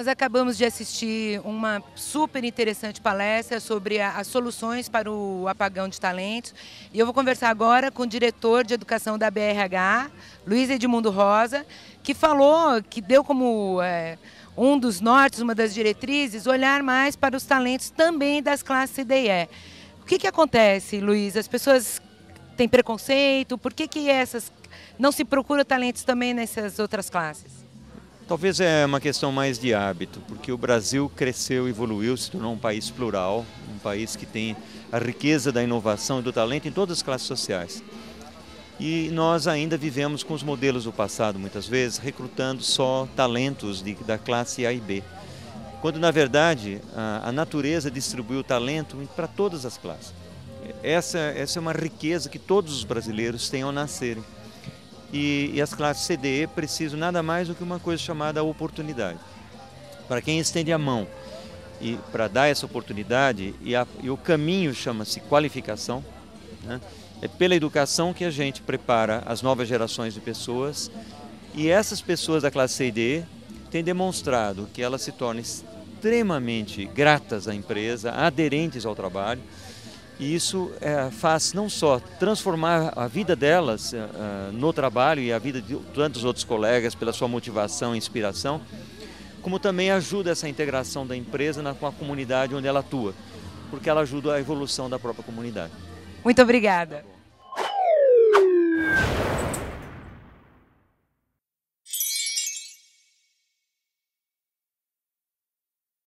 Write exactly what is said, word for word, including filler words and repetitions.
Nós acabamos de assistir uma super interessante palestra sobre a, as soluções para o apagão de talentos. E eu vou conversar agora com o diretor de educação da B R H, Luiz Edmundo Rosa, que falou, que deu como é, um dos nortes, uma das diretrizes, olhar mais para os talentos também das classes C D e E. O que, que acontece, Luiz? As pessoas têm preconceito? Por que, que essas não se procura talentos também nessas outras classes? Talvez é uma questão mais de hábito, porque o Brasil cresceu, evoluiu, se tornou um país plural, um país que tem a riqueza da inovação e do talento em todas as classes sociais. E nós ainda vivemos com os modelos do passado, muitas vezes, recrutando só talentos de, da classe A e B. Quando, na verdade, a, a natureza distribuiu o talento para todas as classes. Essa, essa é uma riqueza que todos os brasileiros têm ao nascerem. E, e as classes C D E precisam nada mais do que uma coisa chamada oportunidade. Para quem estende a mão e para dar essa oportunidade, e, a, e o caminho chama-se qualificação, né? É pela educação que a gente prepara as novas gerações de pessoas, e essas pessoas da classe C D E têm demonstrado que elas se tornam extremamente gratas à empresa, aderentes ao trabalho. E isso é, faz não só transformar a vida delas uh, no trabalho e a vida de tantos outros colegas pela sua motivação e inspiração, como também ajuda essa integração da empresa na, com a comunidade onde ela atua, porque ela ajuda a evolução da própria comunidade. Muito obrigada.